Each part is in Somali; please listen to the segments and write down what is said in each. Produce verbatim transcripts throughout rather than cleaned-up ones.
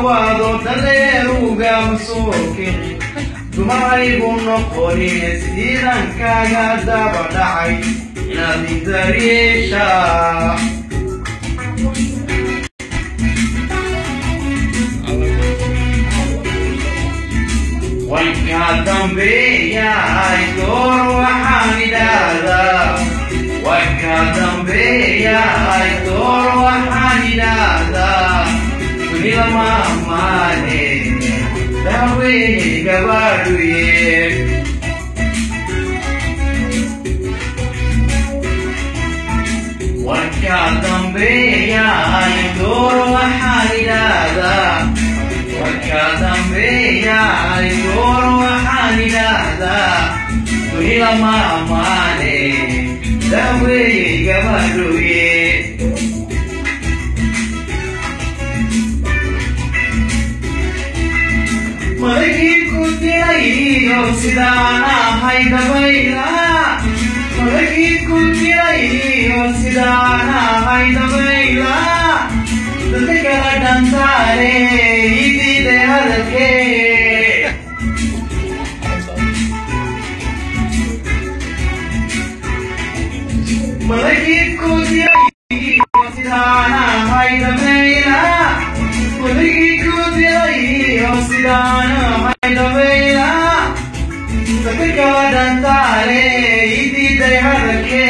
وادو تليروغا مسوكي dumaraygu noqonin sidankaaga daba dhacay inaad idariisha wanka dambeeyay door waxaan idhaahdaa wanka dambeeyay door waxaan idhaahdaa dunida maamaane Dawe gabaduye Wanka dambeya idoro halilada Wanka dambeya idoro halilada Tuhila mamane Dawe gabaduye Malaki kutirai sidana haida baila Malaki kutirai sidana haida baila Dadkala dantare idi de halke Malaki kutirai sidana haida baila Malaki kutirai sidana haida baila Dadkala dantare idi de halke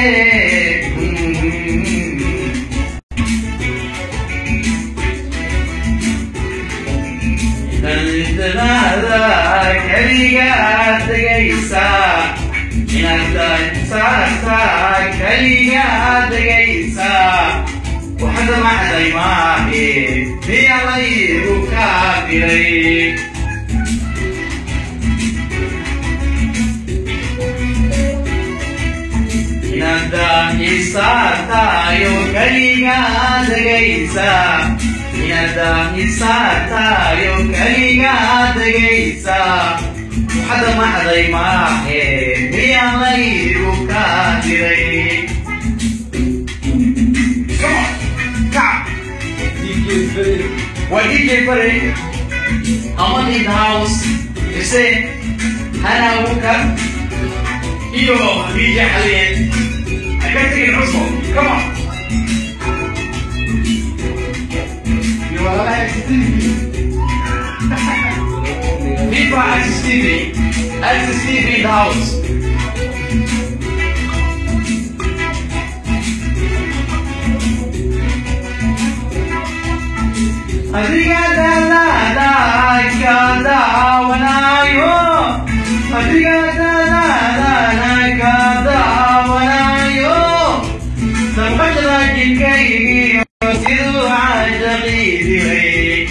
Nada kaliga tagaysa inada saasa kaliga tagaysa waxda macday maahe biyalaygu kaafiray inada isaata yo kaliga tagaysa inada isaata yo kaliga tagaysa waxda macday maahe biyalaygu kaafiray Why D J Parade? I'm in the house. You say, Hannah Walker. Yo, D J Halil. I can't take it also. Come on. You are like T V. People at T V. At T V in the house. Adrigada la da kada wanayo Adrigada la da na kada wanayo Sabajla jinkai sidu ajali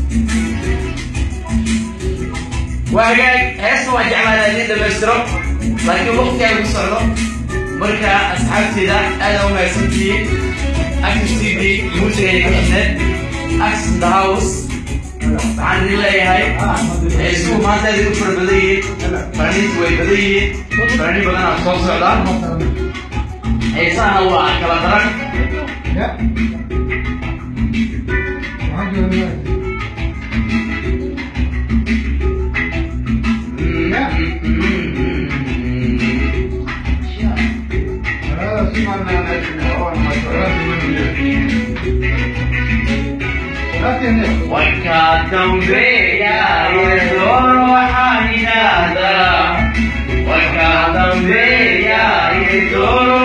وهاجاك اسمع جعل هذه المشروع لكن وقت يا مصر بركة أصحابتي ده أنا وما سنتي أكتب تي في يوتيوب الإنترنت أكس ذا هاوس عن ريلاي هاي اسمه ما تدري كفر بديه فرني توي بديه فرني بدنا أصوص على إنسان هو كلا ترك وكاتم بيا يدور وحاني هذا وكاتم بيا يدور